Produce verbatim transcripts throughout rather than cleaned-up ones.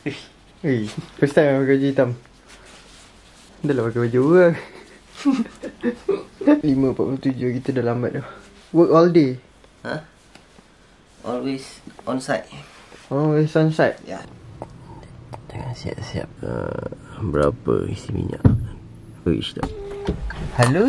Eh, first time pakai baju hitam. Dah lah pakai baju orang. lima empat puluh tujuh, kita dah lambat dah. Work all day? Ha? Always on site. Always on site? Ya. Tengah siap-siap. Uh, berapa isi minyak? Uish dah. Hello.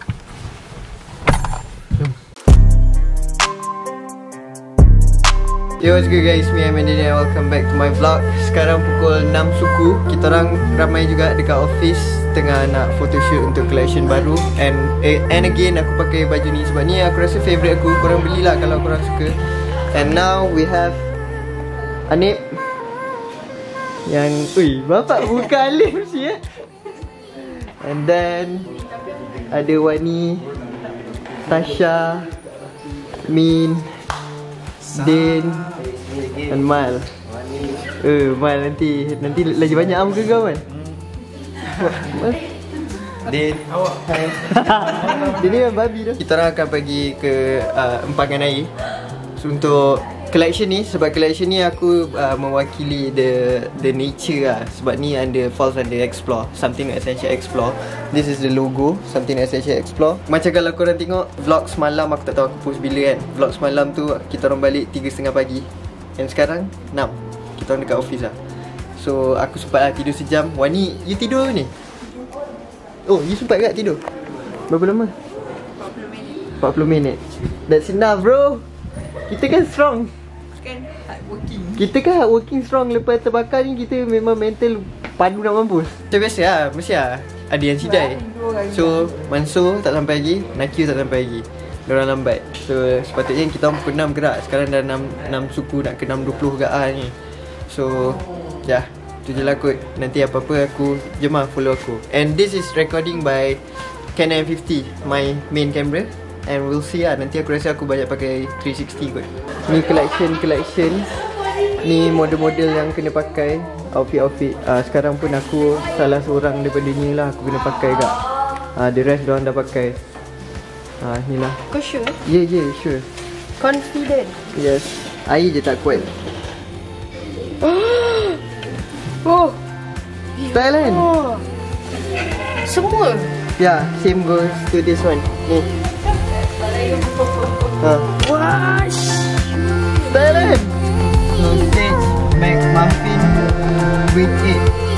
Yo, what's good guys, me I'm Andy and welcome back to my vlog. Sekarang pukul enam suku. Kita orang ramai juga dekat office tengah nak photoshoot untuk collection baru. And eh, and again aku pakai baju ni sebab ni aku rasa favourite aku. Korang belilah kalau korang suka. And now we have Anip yang, ui, bapak buka alif mesti ya. And then ada Wani, Tasha, Min, Din dan Mal. Eh, Mal nanti nanti lagi banyak muka kau kan? Din. Hai. Din ni babi dah. Kita orang akan pergi ke uh, empangan air so, untuk collection ni. Sebab collection ni aku uh, mewakili the the nature lah. Sebab ni under falls under explore, something essential explore. This is the logo, something essential explore. Macam kalau korang tengok vlog semalam, aku tak tahu aku post bila kan. Vlog semalam tu kita orang balik tiga tiga puluh pagi. And sekarang enam. Kita orang dekat office lah. So aku sempat lah tidur sejam. Wani, you tidur ni? Oh, you sempat tak tidur? Berapa lama? empat puluh minit. empat puluh minit. That's enough bro. Kita kan strong. Kan hard working. Kita kan hard working strong. Lepas terbakar ni kita memang mental padu nak mampus. Macam biasa lah, mesti lah ada yang sidai. So Mansur tak sampai lagi, Nakil tak sampai lagi. Diorang lambat. So sepatutnya kita orang pukul enam gerak. Sekarang dah enam, enam suku nak ke enam dua puluh gerak lah ni. So ya, yeah, tu je lah kot. Nanti apa-apa aku jemah follow aku. And this is recording by Canon M fifty, my main camera. And we'll see lah. Nanti aku rasa aku banyak pakai three sixty kot. Ni collection-collection. Ni model-model yang kena pakai. Outfit-outfit. uh, Sekarang pun aku salah seorang daripada ni lah. Aku kena pakai kak. uh, The rest diorang dah pakai. Ah, uh, ni lah. Kau sure? Yeah, yeah, sure. Confident. Yes. Air je tak kuat. Oh. Style kan? Oh. Semua. Yeah, same goes to this one. Ni. Ha. Wash. Style kan? Sausage McMuffin with egg.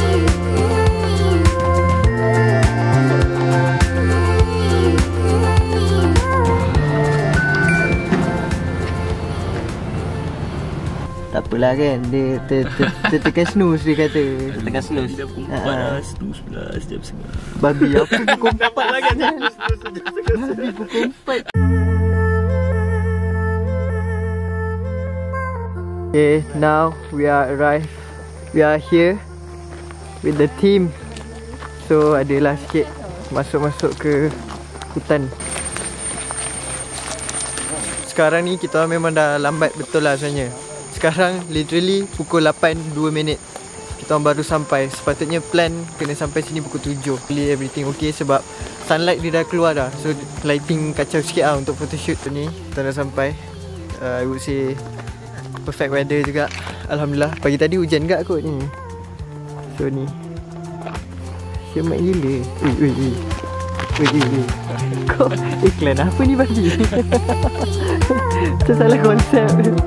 Tak apalah kan, dia ter, ter, ter, tekan snooze dia kata. Tekan snooze. Dia pukul empat lah, snooze pula sejam setengah. Babi, aku pukul empat lah kan. Babi pukul empat. Okay, now we are arrived. We are here with the team. So adalah sikit masuk-masuk ke hutan. Sekarang ni kita memang dah lambat betul lah sebenarnya. Sekarang literally pukul lapan dua minit. Kita baru sampai. Sepatutnya plan kena sampai sini pukul tujuh. Really everything okay sebab sunlight dia dah keluar dah. So lighting kacau sikit lah untuk photoshoot tu ni. Kita dah sampai. uh, I would say perfect weather juga. Alhamdulillah. Pagi tadi hujan juga kot ni. So ni semak gila. Ui ui ui Ui ui ui Kau iklan apa ni bagi? Macam salah konsep.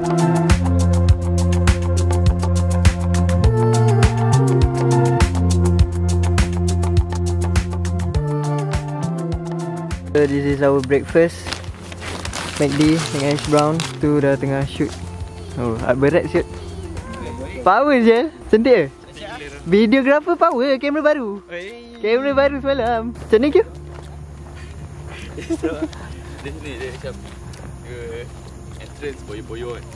So this is our breakfast. McD dengan hash brown. Tu dah tengah shoot. Oh, berat shoot. Power je. Cantik ke? Videographer power. Kamera baru. Kamera baru semalam. Macam ni ke? Dia sini dia macam entrance boyo-boyo kan.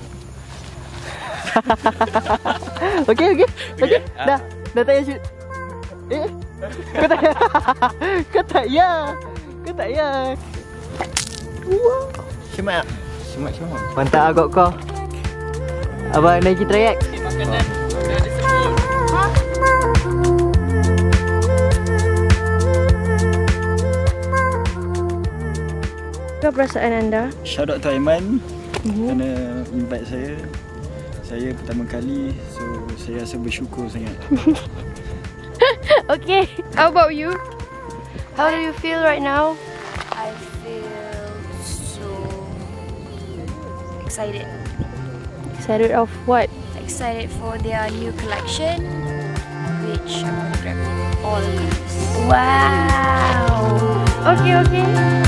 Okay okay. Okay. Dah. Dah tak payah shoot. Eh? Kau tak payah. Kau tak payah. Kau tak payah. Wow. Semak. Semak-semak. Mantap agak kau. Abang Nike Triax. Makanan dah disebut. Apa perasaan anda? Shout out to Aiman mm-hmm. kerana invite saya. Saya pertama kali, so Saya rasa bersyukur sangat. Okay, how about you? How do you feel right now? I feel so excited. Excited of what? Excited for their new collection, which I'm gonna grab all colors. Wow. Okay, okay.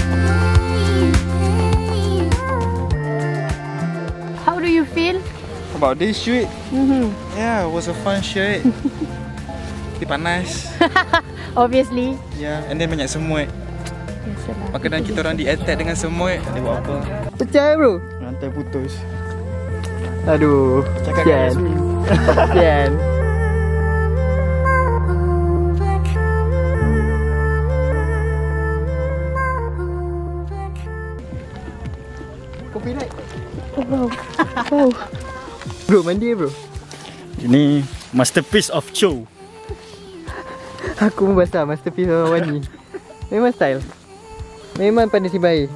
How do you feel? About this shoot, Mm-hmm. yeah, it was a fun shoot. Dia panas. Obviously. Yeah, and then banyak semut. Biasalah. Makanan kita orang di attack dengan semut. Dia buat apa? Pecah bro. Rantai putus. Aduh. Cakap kat Yasmin. Kesian. Copyright. Oh. Oh. Bro, mandi bro. Ini masterpiece of show. Aku pun basah masterpiece orang Wani. Memang style. Memang pandai si baik.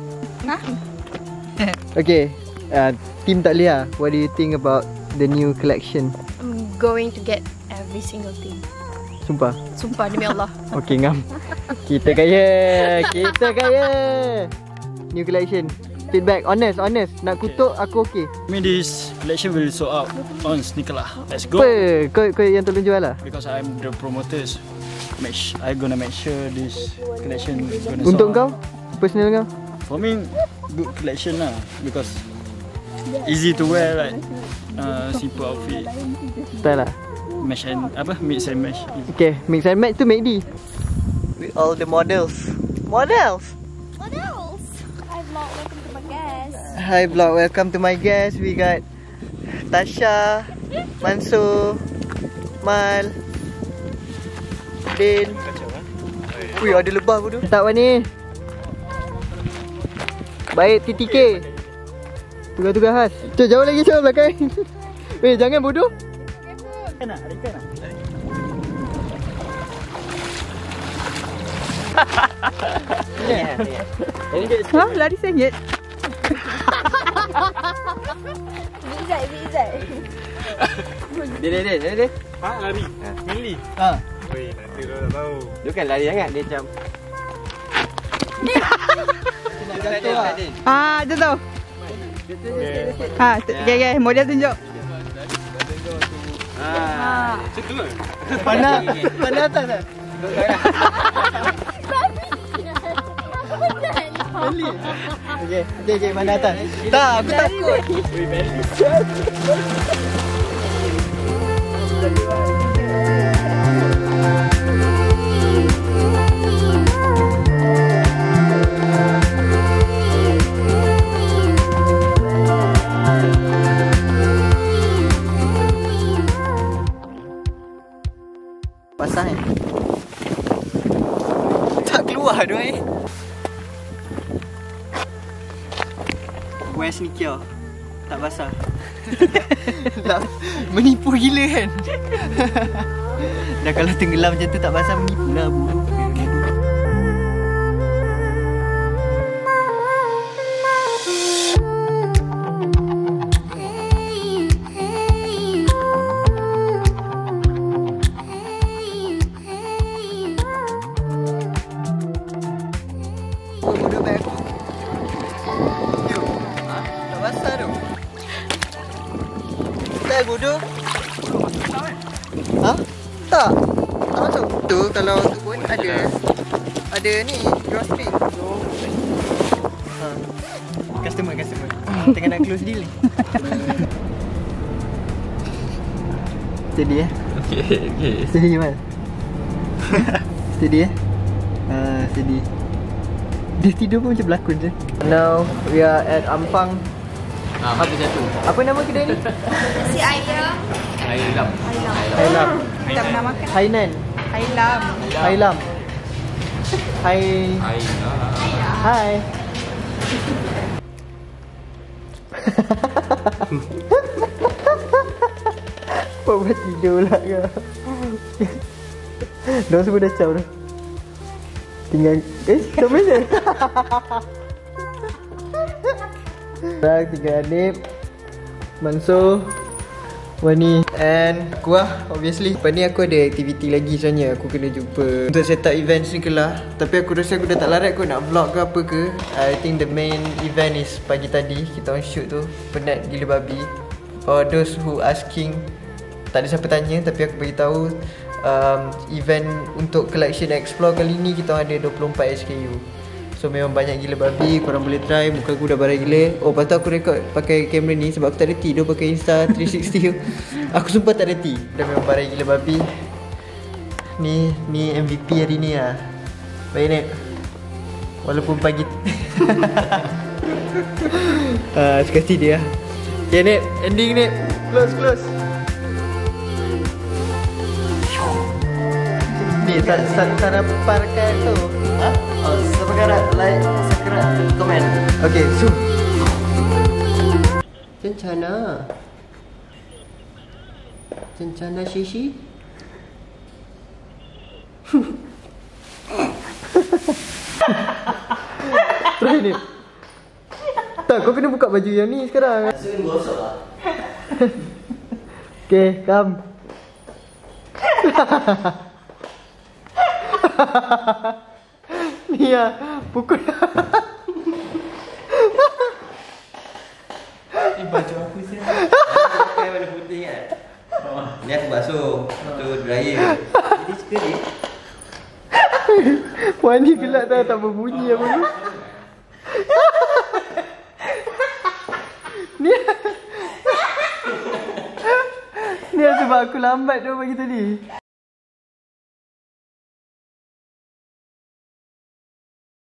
Okay, uh, team Taklia, what do you think about the new collection? I'm going to get every single thing. Sumpah. Sumpah demi Allah. Okay, ngam. Kita kaya. Kita kaya. New collection. Feedback, honest, honest. Nak kutuk aku okay. I mean this collection will sold out on sneaker lah. Let's go. Apa? Kau, kau yang tolong jual lah. Because I'm the promoters. Make sh- I gonna make sure this collection is gonna Untuk sold kau? out. Personal kau? For me, good collection lah. Because easy to wear, right? Uh, simple outfit. Style lah. Match and apa? Mix and match. Okay, mix and match tu make di. With all the models. Models! Models! Hi vlog, welcome to my guest. Hi vlog, welcome to my guest. We got Tasha, Mansur, Mal, Din. Wih, ada lebah pun tu. Tak Wani. Baik T T K. Tugas-tugas khas. Cik, jauh lagi Cik belakang. Weh, jangan bodoh. Ikan nak? Ada ikan nak? Hah? Lari sengit? Bizai, bizai. Dia, dia, dia, dia, dia. Ha, lari. Mainly. Ha. Weh, nanti dia dah tahu. Dia kan lari sangat, dia macam Ah, tu tu. Ha, okay, okay, model tunjuk. Ah. Pandang, pandang atas tak? Beli. Okey, okey, okey, mana atas? Tak, aku takut. Basah eh? Tak keluar doh eh. Wear sneaker tak basah. Tak, menipu gila kan. Dah kalau tenggelam macam tu tak basah, menipu lah bu. Bodoh. Ha? Tak. Tak masuk. Tu kalau tu pun ada ada ni drawstring. Ha. Customer customer. Tengah nak close deal ni. Steady eh. Okay, okay. Steady Mal. Steady eh. Ah, steady. Dia tidur pun macam berlakon je. Now we are at Ampang. Ah, apa satu? Apa nama kedai ni? Si Ayah. Ailam. Hailam. Kita pernah makan. Hainan. Hailam. Hailam. Hai. Ailam. Hai. Apa buat tidur lah kau. Diorang semua dah caw dah. Tinggal eh, kat mana? Dah tinggal Adib, Mansur, Wani and Kuah obviously. Lepas ni aku ada aktiviti lagi sebenarnya. Aku kena jumpa untuk set up event ni ke lah. Tapi aku rasa aku dah tak larat kot nak vlog ke apa ke. I think the main event is pagi tadi. Kita orang shoot tu. Penat gila babi. For those who asking, tak ada siapa tanya tapi aku beritahu um, event untuk collection explore kali ni kita ada dua puluh empat S K U. So memang banyak gila babi. Korang boleh try. Muka aku dah barai gila. Oh lepas tu aku rekod pakai kamera ni sebab aku tak ada T tu pakai Insta three sixty tu. Aku sumpah tak ada T. Dah memang barai gila babi. Ni ni M V P hari ni lah. Baik Nip. Walaupun pagi uh, sekali dia. Okay Nip, ending Nip. Close close. Ni tak saraparkan tu. Ha? Oh, subscribe, like, subscribe, komen. Okay, zoom. Cencana. Cencana Shishi. Try ni. Tak, kau kena buka baju yang ni sekarang. Asyik gosok lah. Okay, come. Ni lah, pukul. Ni baju aku sih. Pakai warna putih kan. Ni aku basuh. Tu dryer. Jadi suka ni. Wani gelak dah tak berbunyi apa ni. Ni Ni sebab aku lambat tu pagi tadi.